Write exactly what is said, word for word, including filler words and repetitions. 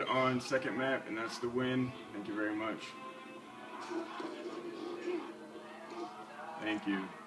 code on second map, and that's the win. Thank you very much. Thank you.